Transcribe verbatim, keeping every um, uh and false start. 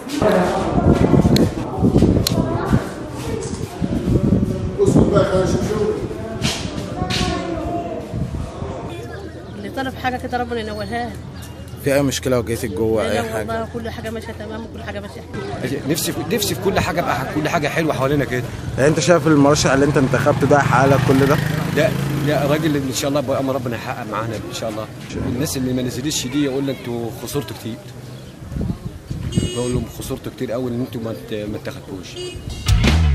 اللي طلب حاجه كده ربنا ينولها. في اي مشكله واجهتك جوه اي لا حاجه؟ والله كل حاجه ماشيه تمام وكل حاجه ماشيه. نفسي نفسي في كل حاجه بقى، كل حاجه حلوه حوالينا كده. يعني انت شايف المرشح اللي انت انتخبته ده هيحقق لك كل ده؟ لا لا راجل ان شاء الله بامر ربنا يحقق معانا ان شاء الله. الناس اللي ما نزلتش دي يقول لك انتوا خسرتوا كتير. بقول لهم خسرتوا كتير قوي ان انتوا ما ما اتخذتوش.